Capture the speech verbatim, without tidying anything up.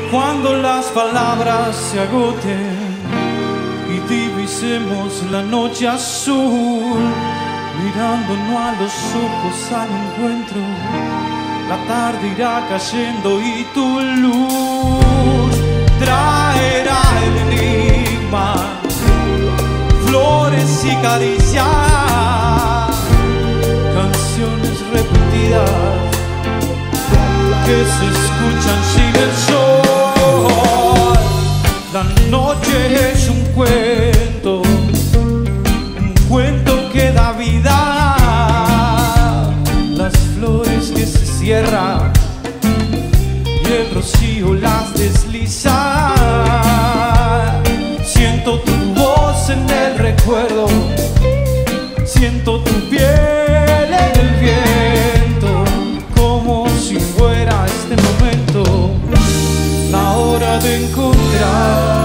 Cuando las palabras se agoten y divisemos la noche azul, mirándonos a los ojos al encuentro, la tarde irá cayendo y tu luz traerá el enigma, flores y caricias, canciones repetidas que se escuchan sin el sol. La noche es un cuento, un cuento que da vida. Las flores que se cierran y el rocío las desliza. Siento tu voz en el recuerdo, siento tu piel en el viento, como si fuera este momento la hora de encontrar